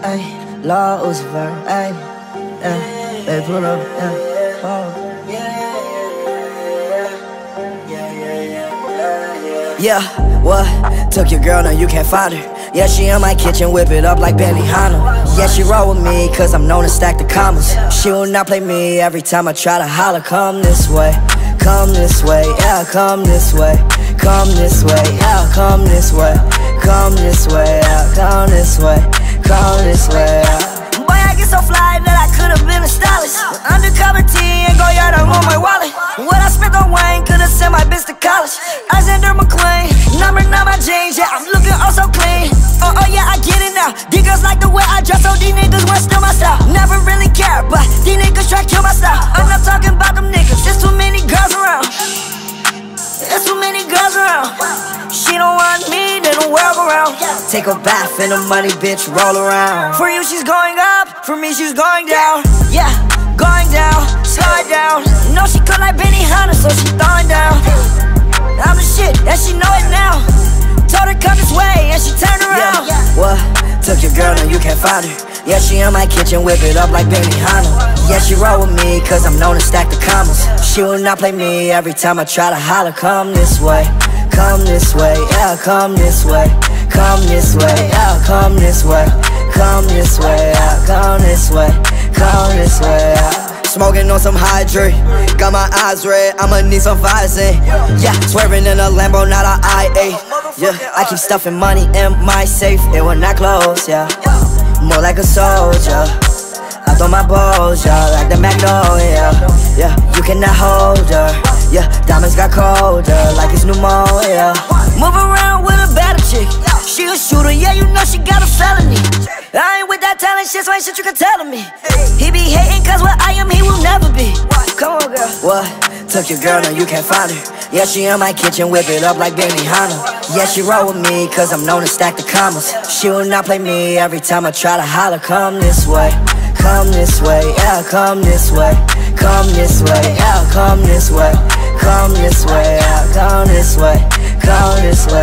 Ayy, Law Lucifer, ayy, yeah, they pull up, yeah, oh. Yeah, what? Took your girl, now you can't find her. Yeah, she in my kitchen, whip it up like Benihana. Yeah, she roll with me, cause I'm known to stack the commas. She will not play me every time I try to holler. Come this way, come this way, yeah, come this way. Come this way, yeah, come this way. Come this way, yeah, come this way. Come this way, yeah. Boy, I get so fly that I could've been a stylist. Undercover tee and go yard, I want my wallet. What I spent on Wayne, could've sent my bitch to college. Alexander McQueen, number 9 my jeans, yeah, I'm looking oh so clean. Oh yeah, I get it now. These girls like the way I dress, so these niggas want steal my style. Never really care, but these niggas try to kill my style. I'm not talking about them niggas, there's too many girls around. There's too many girls around. She don't want me, then the world go round. Take a bath in the money, bitch, roll around. For you, she's going up, for me, she's going down. Yeah, going down, slide down. You know she cut like Benihana, so she throwing down. I'm the shit, and she know it now. Told her come this way, and she turned around. What? Took your girl, now you can't find her. Yeah, she in my kitchen, whip it up like Benihana. Yeah, she roll with me, cause I'm known to stack the commas. She will not play me every time I try to holler. Come this way, come this way, yeah, come this way. Come this way, yeah, come this way. Come this way, yeah, come this way. Come this way, yeah. Smoking on some hydrate, got my eyes red, I'ma need some Visine. Yeah, swerving in a Lambo, not a I-8. Yeah, I keep stuffing money in my safe, it will not close, yeah. More like a soldier, I throw my balls, yeah, like the Magnolia. Yeah, you cannot hold her, yeah, diamonds got colder, like it's pneumonia. Move around with a better chick, she a shooter, yeah, you know she got a felony. I ain't with that talent shit, so ain't shit you can tell me. He be hating cause what I am, he will never be. Come on, girl. What? Took your girl, now you can't find her. Yeah, she in my kitchen, whip it up like Benihana. Yeah, she roll with me, cause I'm known to stack the commas. She will not play me every time I try to holler. Come this way, come this way, yeah, come this way. Come this way, yeah, come this way. Come this way, yeah, come this way. Come this way.